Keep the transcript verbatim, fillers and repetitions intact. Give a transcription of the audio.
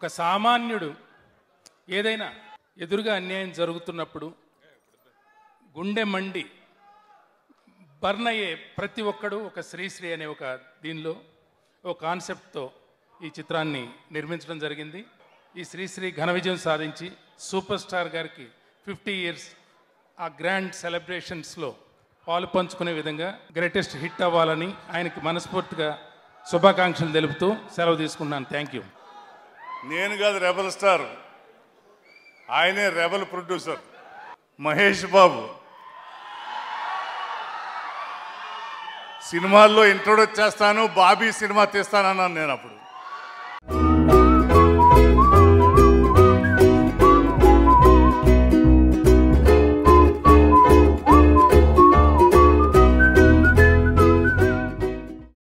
సామాన్యుడు ఏదైనా ఎదురుగా అన్యాయం జరుగుతున్నప్పుడు గుండె మండి బర్న్ అయ్యే ప్రతి ఒక్కడు ఒక శ్రీశ్రీ అనే ఒక దీనిలో ఒక కాన్సెప్ట్తో ఈ చిత్రాన్ని నిర్మించడం జరిగింది. ఈ శ్రీశ్రీ ఘన విజయం సాధించి సూపర్ స్టార్ గారికి ఫిఫ్టీ ఇయర్స్ ఆ గ్రాండ్ సెలబ్రేషన్స్లో పాలు పంచుకునే విధంగా గ్రేటెస్ట్ హిట్ అవ్వాలని ఆయనకి మనస్ఫూర్తిగా శుభాకాంక్షలు తెలుపుతూ సెలవు తీసుకున్నాను. Thank you. నేను కాదు రెబల్ స్టార్, ఆయనే రెబల్ ప్రొడ్యూసర్ మహేష్ బాబు. సినిమాల్లో ఇంట్రొడ్యూస్ చేస్తాను, బాబీ సినిమా తీస్తానన్నాను నేను అప్పుడు.